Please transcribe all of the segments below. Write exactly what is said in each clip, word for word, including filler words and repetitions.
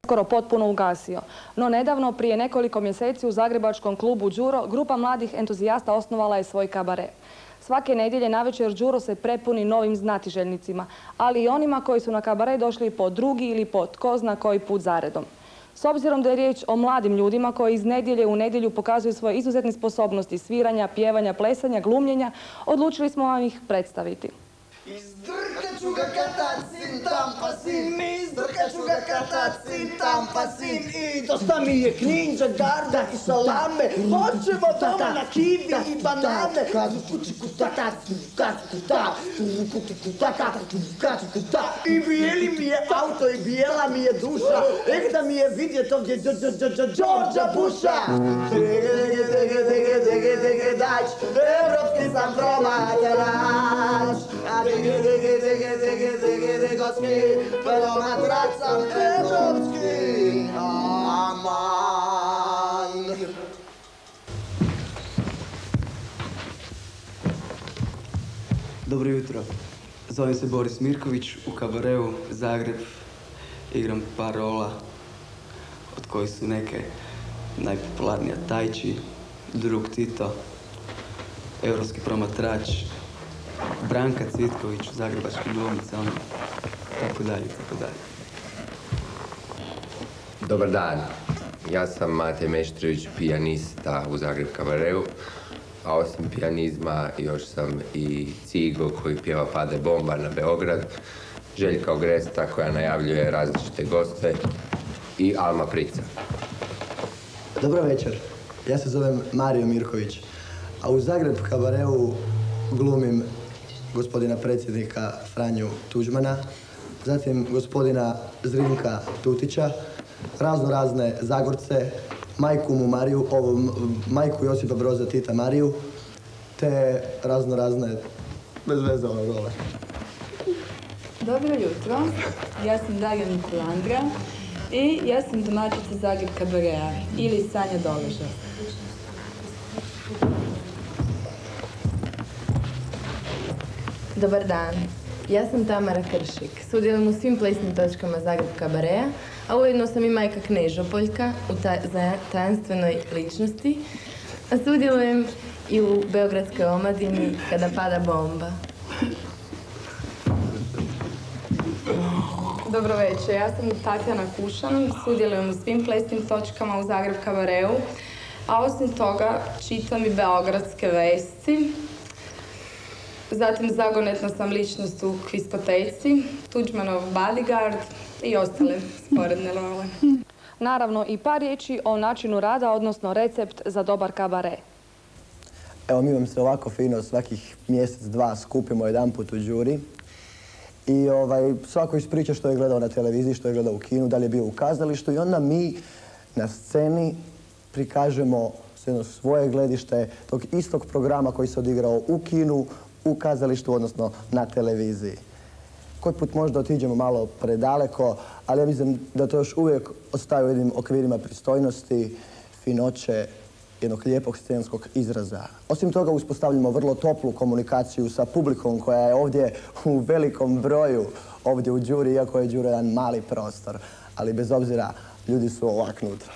skoro potpuno ugasio. No nedavno, prije nekoliko mjeseci u zagrebačkom klubu Đuro, grupa mladih entuzijasta osnovala je svoj kabare. Svake nedjelje navečer Đuro se prepuni novim znatiželjnicima, ali i onima koji su na kabare došli po drugi ili po tko zna koji put zaredom. S obzirom da je riječ o mladim ljudima koji iz nedjelje u nedjelju pokazuju svoje izuzetne sposobnosti sviranja, pjevanja, plesanja, glumljenja, odlučili smo vam ih predstaviti. Izdrkat ću ga katacin, tam pasim, izdrkat ću ga katacin, tam pasim. I dosta mi je kninđa, garda i salame, hoćemo doma na kivi i banane. I bijeli mi je auto i bijela mi je duša, ek da mi je vidjet ovdje Đorđa Buša. Evropski sam promatrač, dege, dege, dege, dege, dege, degoski, promatrač sam evropski, aman. Dobro jutro. Zovem se Boris Mirković, u kabareu Zagreb igram par rola, od kojih su neke najpopularnija Tajči, drug Tito, evropski promatrač, Branka Cvitković, zagrebački glumica, ono, tako dalje, tako dalje. Dobar dan, ja sam Matej Meštrović, pijanista u Zagreb kabareu, a osim pijanizma još sam i Cigo koji pjeva Pade bomba na Beograd, Željka Ogresta koja najavljuje različite goste i Alma Prica. Dobro večer, ja se zovem Mario Mirković, a u Zagreb kabareu glumim gospodina predsjednika Franju Tuđmana, zatim gospodina Zrinka Tutića, razno razne Zagorce, majku mu Mariju, ovom, majku Josipa Broza Tita Mariju, te razno razne bezvezane role. Dobro jutro, ja sam Darija Nikolandra i ja sam domaćica Zagreb kabareja ili Sanja Doleža. Dobar dan, ja sam Tamara Kršik, sudjelujem u svim plesnim točkama Zagreb kabareja, a ujedno sam i majka Knežopoljka u taj, tajanstvenoj ličnosti, a sudjelujem i u beogradskoj omladini Kada pada bomba. Dobro večer, ja sam Tatjana Kušan, sudjelujem u svim plesnim točkama u Zagreb kabareu, a osim toga čitam i beogradske vesti. Zatim zagonetna sam ličnost u Kviskoteci, Tuđmanov bodyguard i ostale sporedne role. Naravno i par riječi o načinu rada, odnosno recept za dobar kabare. Evo, mi vam se ovako fino svakih mjesec, dva skupimo jedan put u Đuri i ovaj, svako ispriča što je gledao na televiziji, što je gledao u kinu, da li je bio u kazalištu i onda mi na sceni prikažemo jedno svoje gledište tog istog programa koji se odigrao u kinu, u kazalištu, odnosno na televiziji. Koji put možda otiđemo malo predaleko, ali ja mislim da to još uvijek ostaje u jednim okvirima pristojnosti, finoće, jednog lijepog scenskog izraza. Osim toga uspostavljamo vrlo toplu komunikaciju sa publikom koja je ovdje u velikom broju, ovdje u Đuri, iako je Đuro jedan mali prostor, ali bez obzira ljudi su ovak nutra.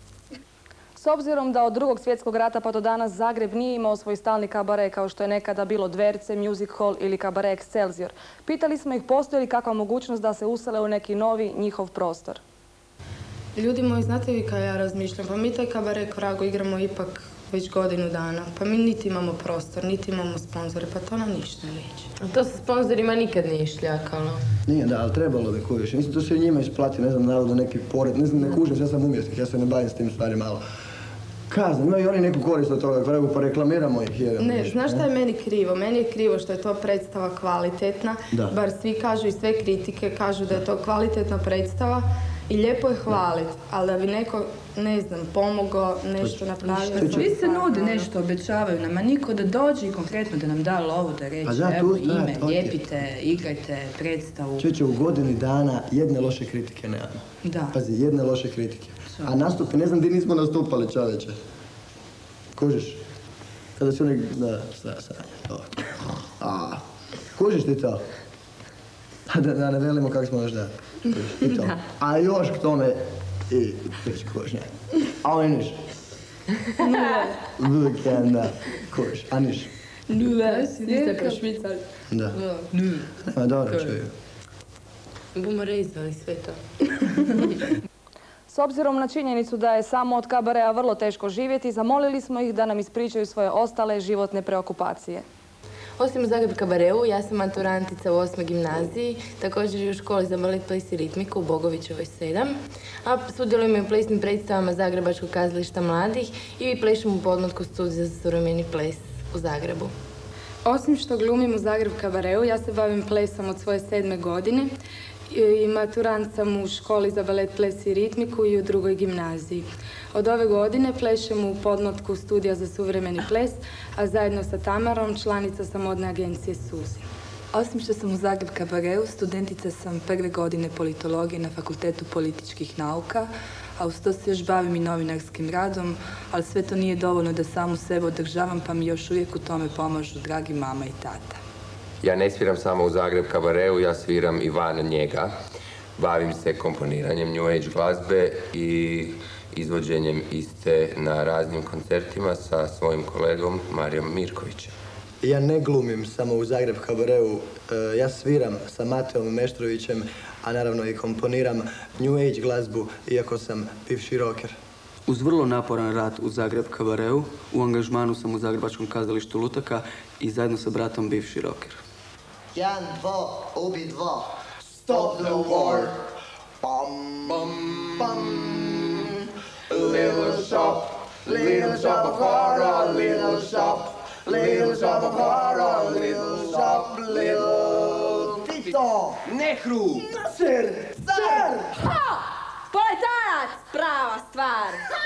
S obzirom da od drugog svjetskog rata pa do danas Zagreb nije imao svoj stalni kabare kao što je nekada bilo Dverce, Music Hall ili kabare Excelsior, pitali smo ih postoji li kakva mogućnost da se usele u neki novi njihov prostor. Ljudi moji, znate vi kaj ja razmišljam? Pa mi taj kabare Korago igramo ipak već godinu dana. Pa mi niti imamo prostor, niti imamo sponzore, pa to nam ništa ne liči. A to sa sponzorima nikad nije šljakalo. Nije, da, ali trebalo bi kužiš. Mislim, to se i njima isplati, ne znam, navodno neki pored, ne znam, ne kužim, ja sam umjetnik, ja se ne bavim s tim stvari malo. Kazno, imaju oni neku korist od toga, Korago, pa reklamiramo ih. Jedan, ne, ništa, znaš šta je meni krivo? Meni je krivo što je to predstava kvalitetna, da. Bar svi kažu i sve kritike kažu da je to kvalitetna predstava. I lijepo je hvaliti, ali da bi neko, ne znam, pomogao, nešto napravio. Svi se nude, nešto obećavaju nam, a niko da dođe i konkretno da nam da lovu, da reći, evo ime, lijepite, igrajte, predstavu. Čeće, u godini dana jedne loše kritike nemamo. Da. Pazi, jedne loše kritike. A nastupi, ne znam gdje nismo nastupali, čoveče. Kužiš? Kada si onak, da, šta, šta, to. A, kužiš ti to? Da ne velimo kako smo još da. A još k tome i već kožnja. A ovo je niš. Vikenda, kož. A niš. Nula, niste prošmicali. Da. A dobro čuju. Bomo rezali sve to. S obzirom na činjenicu da je samo od kabarea vrlo teško živjeti, zamolili smo ih da nam ispričaju svoje ostale životne preokupacije. Osim u Zagreb kabareu, ja sam maturantica u osmoj gimnaziji, također i u školi za balet, ples i ritmiku u Bogovićevoj sedam, a sudjelujem i u plesnim predstavama Zagrebačkog kazališta mladih i plešem u podmlatku studija za suvremeni ples u Zagrebu. Osim što glumim u Zagreb kabareu, ja se bavim plesom od svoje sedme godine i maturant sam u školi za balet, ples i ritmiku i u drugoj gimnaziji. Od ove godine plešem u podmlatku studija za suvremeni ples, a zajedno sa Tamarom članica sam modne agencije Suzi. Osim što sam u Zagreb kabareu, studentica sam prve godine politologije na Fakultetu političkih nauka, a uz to se još bavim i novinarskim radom, ali sve to nije dovoljno da samu sebe održavam, pa mi još uvijek u tome pomažu dragi mama i tata. Ja ne sviram samo u Zagreb kabareu, ja sviram i van njega. Bavim se komponiranjem New Age glazbe i izvođenjem iste na raznim koncertima sa svojim kolegom Marijom Mirkovićem. Ja ne glumim samo u Zagreb kabareu, ja sviram sa Mateom Meštrovićem, a naravno i komponiram New Age glazbu, iako sam bivši rocker. Uz vrlo naporan rad u Zagreb kabareu, u angažmanu sam u Zagrebačkom kazalištu Lutaka i zajedno sa bratom bivši rocker. Jedan, dva, ubi dva. Stop the war. Bum, bum, bum. Little shop, little shop of horror, little shop. Little shop of horror, little shop, little... Tito! Nehru! Nasser! Car! Ha! Poletanac! Prava stvar!